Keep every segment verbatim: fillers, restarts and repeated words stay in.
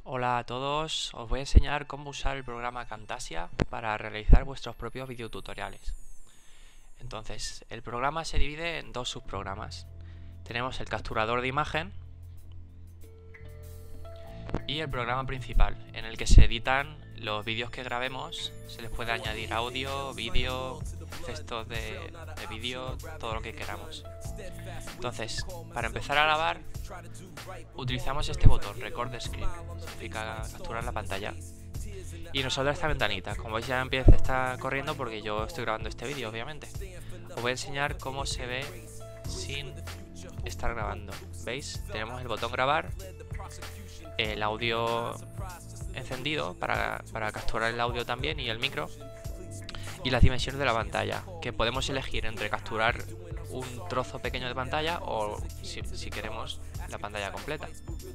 Hola a todos, os voy a enseñar cómo usar el programa Camtasia para realizar vuestros propios videotutoriales. Entonces, el programa se divide en dos subprogramas. Tenemos el capturador de imagen y el programa principal, en el que se editan los vídeos que grabemos. Se les puede añadir audio, vídeo, efectos de, de vídeo, todo lo que queramos. Entonces, para empezar a grabar, utilizamos este botón, Record Screen, significa capturar la pantalla. Y nos saldrá esta ventanita. Como veis, ya empieza a estar corriendo porque yo estoy grabando este vídeo, obviamente. Os voy a enseñar cómo se ve sin estar grabando. ¿Veis? Tenemos el botón grabar, el audio encendido para, para capturar el audio también y el micro, y las dimensiones de la pantalla, que podemos elegir entre capturar un trozo pequeño de pantalla o si, si queremos la pantalla completa.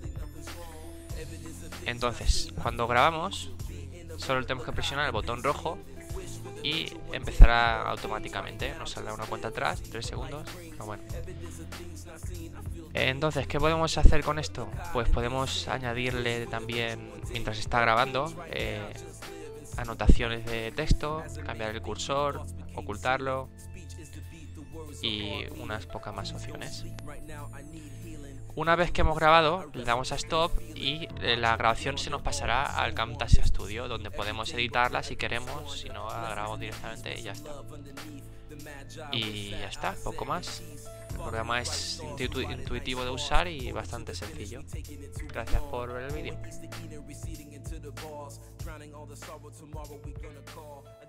Entonces, cuando grabamos, solo tenemos que presionar el botón rojo y empezará automáticamente. Nos saldrá una cuenta atrás, tres segundos. Pero bueno. Entonces, ¿qué podemos hacer con esto? Pues podemos añadirle también, mientras está grabando, eh, anotaciones de texto, cambiar el cursor, ocultarlo y unas pocas más opciones. Una vez que hemos grabado, le damos a Stop y la grabación se nos pasará al Camtasia Studio, donde podemos editarla si queremos, si no la grabamos directamente y ya está. Y ya está, poco más. El programa es intu intuitivo de usar y bastante sencillo. Gracias por ver el vídeo.